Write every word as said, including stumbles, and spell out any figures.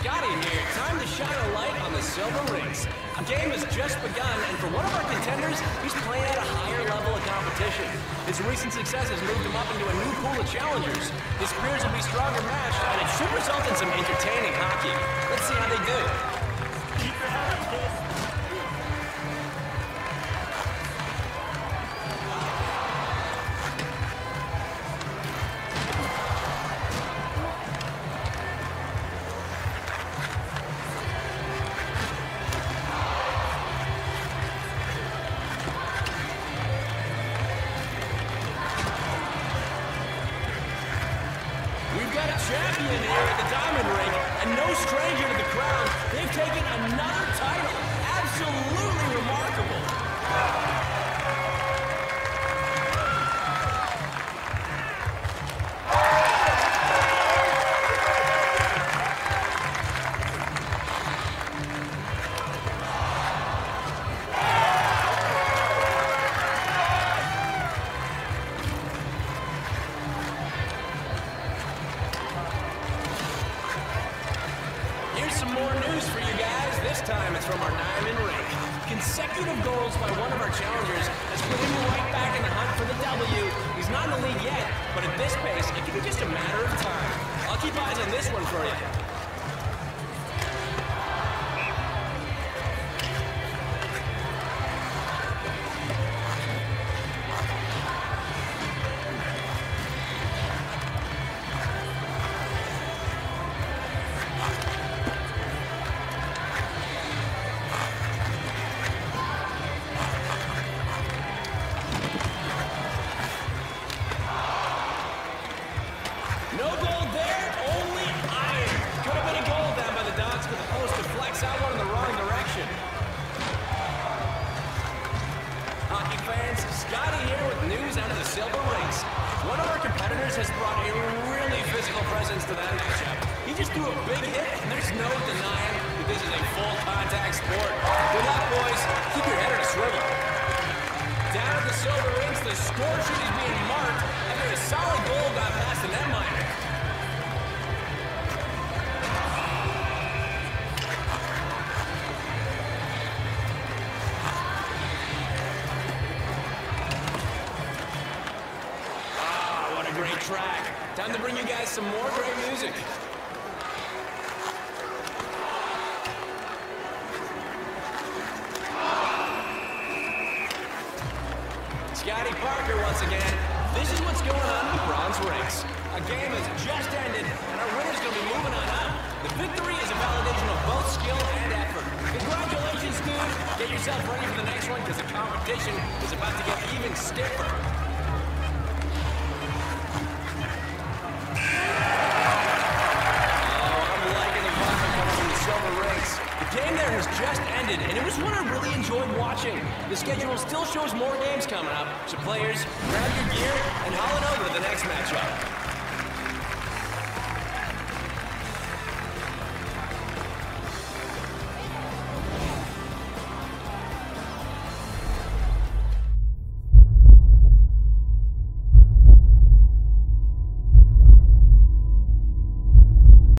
Scotty here. Time to shine a light on the silver rings. A game has just begun, and for one of our contenders, he's playing at a higher level of competition. His recent success has moved him up into a new pool of challengers. His peers will be stronger matched, and it should result in some entertaining hockey. Let's see how they do. Keep your head up, kid. Champion here at the Diamond Ring, and no stranger to the crown. They've taken another title. Absolutely remarkable. Some more news for you guys. This time it's from our Diamond Ring. Consecutive goals by one of our challengers has put him right back in the hunt for the W. He's not in the lead yet, but at this pace, it could be just a matter of time. I'll keep eyes on this one for you. No goal there, only iron. Could have been a goal down by the Dogs, but the post deflects out one in the wrong direction. Hockey fans, Scotty here with news out of the silver rings. One of our competitors has brought a really physical presence to that matchup. He just threw a big hit, and there's no denying that this is a full contact sport. Good luck, boys. Keep your head on a swivel. Down at the silver rings, the score sheet is being marked after a solid goal got past the netminder. Ah, what a great track. Time to bring you guys some more great music. Scotty Parker once again. This is what's going on in the bronze rings. A game has just ended, and our winner's going to be moving on up. The victory is a validation of both skill and effort. Congratulations, dude. Get yourself ready for the next one, because the competition is about to get even stiffer. The game there has just ended, and it was one I really enjoyed watching. The schedule still shows more games coming up, so players, grab your gear and haul it over to the next matchup.